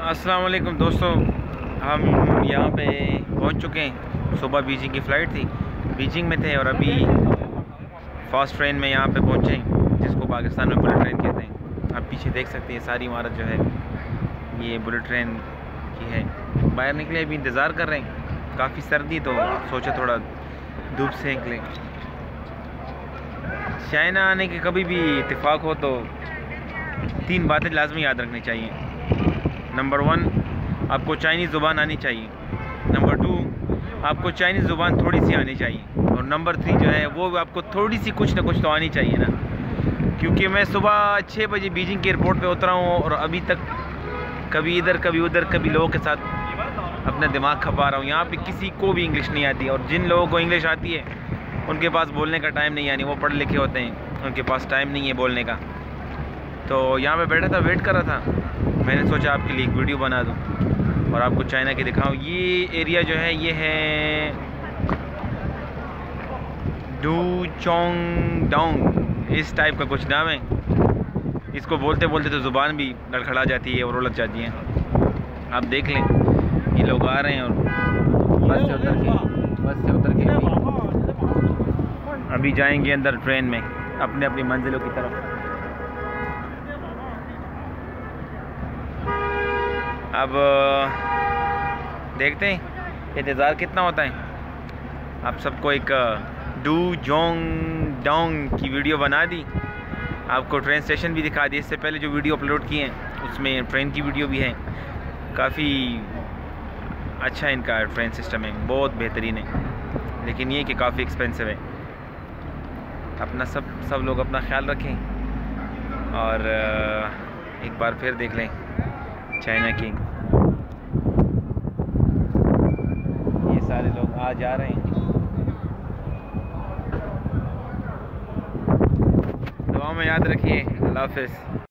अस्सलाम वालेकुम दोस्तों, हम यहाँ पे पहुँच चुके हैं। सुबह बीजिंग की फ़्लाइट थी, बीजिंग में थे और अभी फास्ट ट्रेन में यहाँ पे पहुँचे हैं, जिसको पाकिस्तान में बुलेट ट्रेन कहते हैं। आप पीछे देख सकते हैं सारी इमारत जो है ये बुलेट ट्रेन की है। बाहर निकले अभी इंतज़ार कर रहे हैं, काफ़ी सर्दी तो सोचे थोड़ा धूप सेंक लें। चाइना आने के कभी भी इत्तेफाक हो तो 3 बातें लाजमी याद रखनी चाहिए। नंबर 1, आपको चाइनीज़ ज़ुबान आनी चाहिए। नंबर 2, आपको चाइनीज़ ज़ुबान थोड़ी सी आनी चाहिए। और नंबर 3 जो है वो आपको थोड़ी सी कुछ ना कुछ तो आनी चाहिए ना, क्योंकि मैं सुबह 6 बजे बीजिंग के एयरपोर्ट पे उतरा हूँ और अभी तक कभी इधर कभी उधर कभी लोगों के साथ अपना दिमाग खपा रहा हूँ। यहाँ पे किसी को भी इंग्लिश नहीं आती, और जिन लोगों को इंग्लिश आती है उनके पास बोलने का टाइम नहीं, यानी वो पढ़े लिखे होते हैं, उनके पास टाइम नहीं है बोलने का। तो यहाँ पे बैठा था, वेट कर रहा था, मैंने सोचा आपके लिए एक वीडियो बना दूँ और आपको चाइना की दिखाऊँ। ये एरिया जो है ये है डूचोंगडांग, इस टाइप का कुछ नाम है। इसको बोलते बोलते तो ज़ुबान भी लड़खड़ा जाती है और उलझ जाती है। आप देख लें, ये लोग आ रहे हैं और बस से उतर के अभी जाएंगे अंदर ट्रेन में अपने अपनी मंजिलों की तरफ। अब देखते हैं इंतज़ार कितना होता है। आप सबको एक डूचोंगडांग की वीडियो बना दी, आपको ट्रेन स्टेशन भी दिखा दी। इससे पहले जो वीडियो अपलोड किए हैं उसमें ट्रेन की वीडियो भी है। काफ़ी अच्छा इनका ट्रेन सिस्टम है, बहुत बेहतरीन है, लेकिन ये कि काफ़ी एक्सपेंसिव है। अपना सब लोग अपना ख्याल रखें और एक बार फिर देख लें चाइना की। ये सारे लोग आ जा रहे हैं। दुआ में याद रखिए। अल्लाह हाफ़िज़।